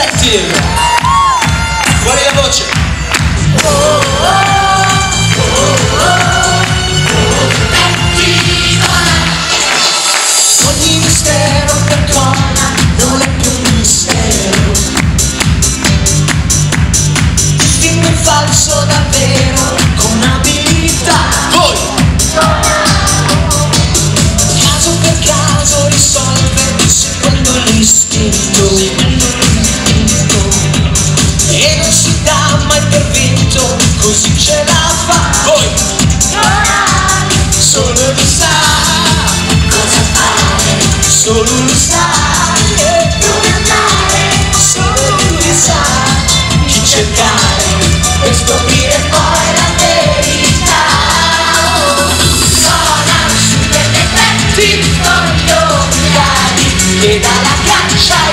Detective. Fuori la voce. Ogni mistero per Conan non è più un mistero. Distingue il falso davvero con abilità. Voi! Caso per caso risolve secondo l'istinto. E non si dà mai per vinto, così ce la fa. Voi! Solo lui sa cosa fare, solo lui sa dove andare, solo lui sa chi cercare per scoprire poi la verità. Conan, super detective con gli occhiali che dà la caccia